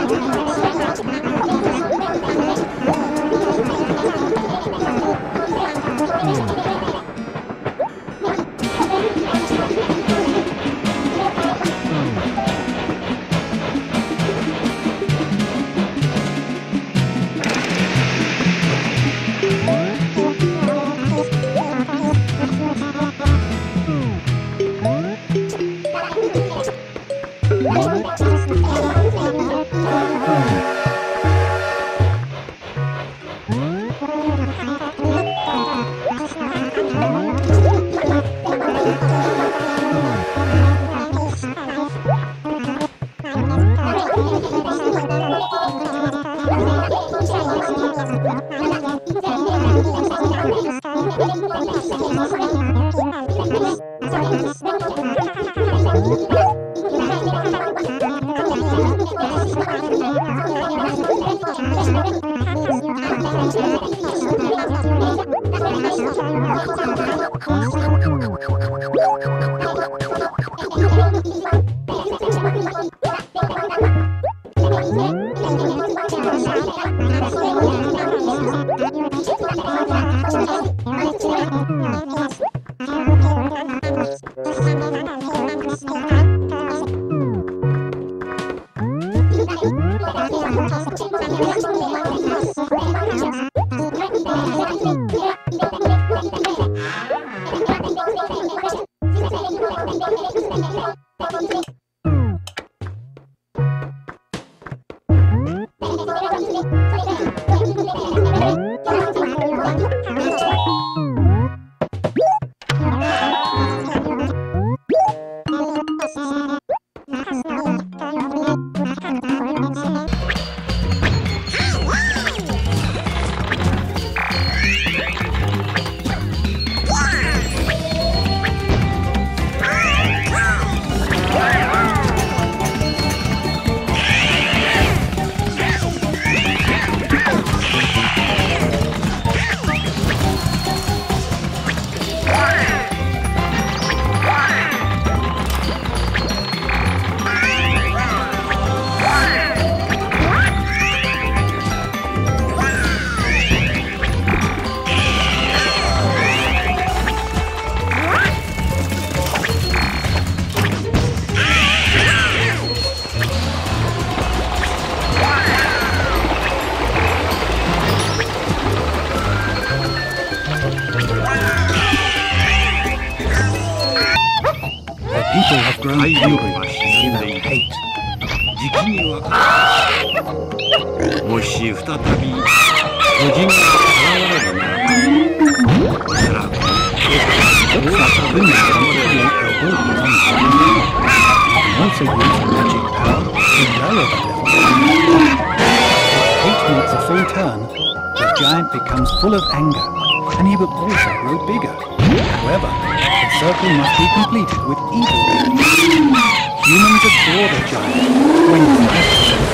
People have grown angry in their hate. 時期にはもし再び巨人が現れるならば、おそらく大阪文明の守りを覚えているかもしれない。Also use magic power to lower the level. If hate makes a full turn, the giant becomes full of anger, and he will also grow bigger. However, the circle must be completed with evil beings. Humans adore the giant when he threatens them.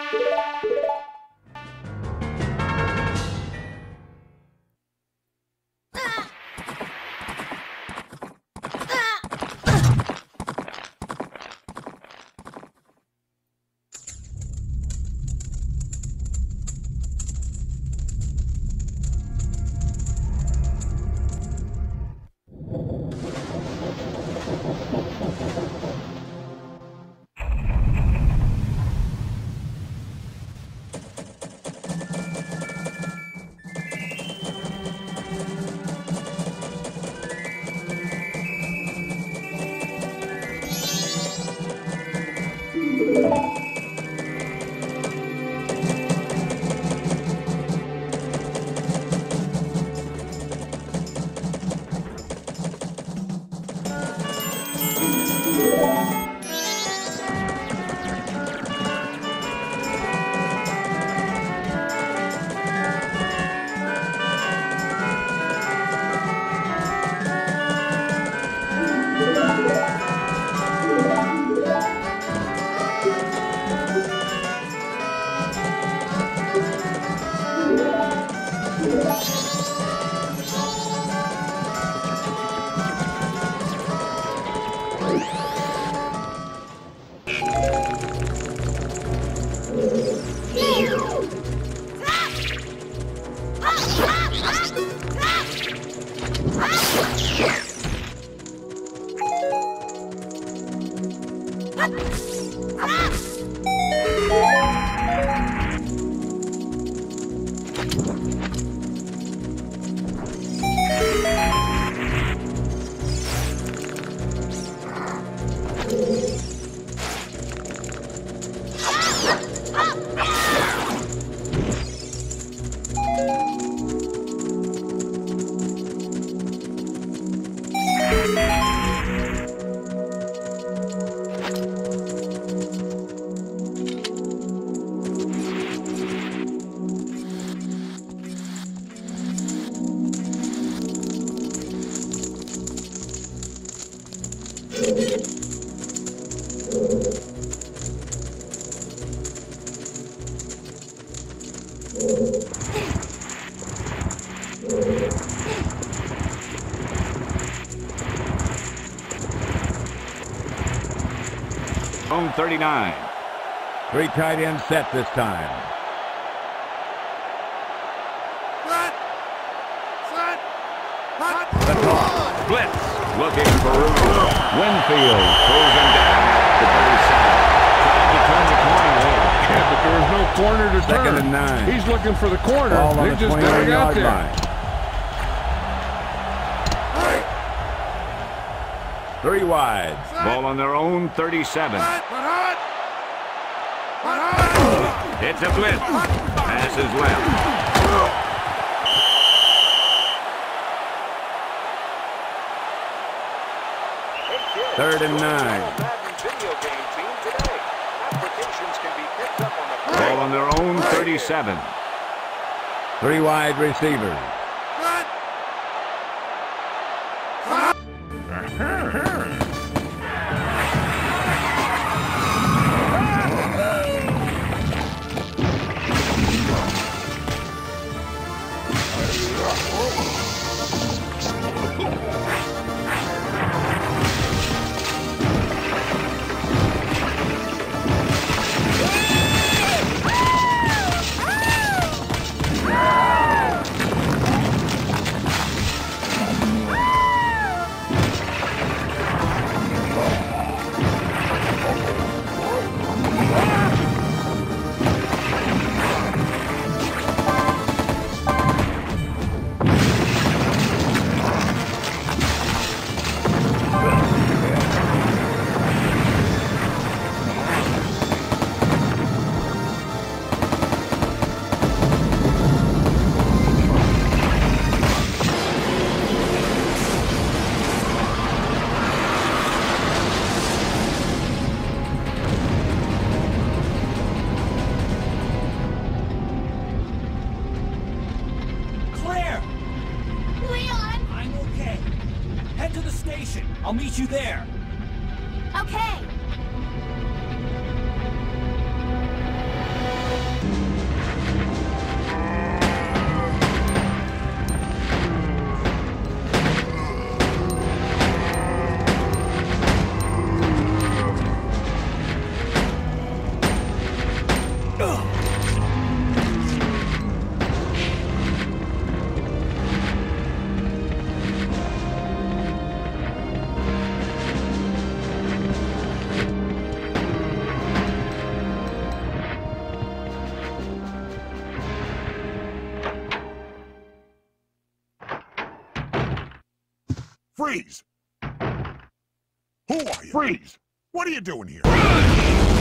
Zone 39. 3 tight ends set this time. The toss. Blitz. Looking for room. Winfield pulls him down at the 37. Trying to turn the corner there. Yeah, but there was no corner to turn. 2nd and 9. He's looking for the corner. Ball on He the just never got 28-yard there. line. 3 wide. Ball on their own 37. It's a blitz. Pass is left. 3rd and 9. Ball on their own 37. 3 wide receivers. I'll meet you there. Okay. Freeze! Who are you? Freeze! What are you doing here?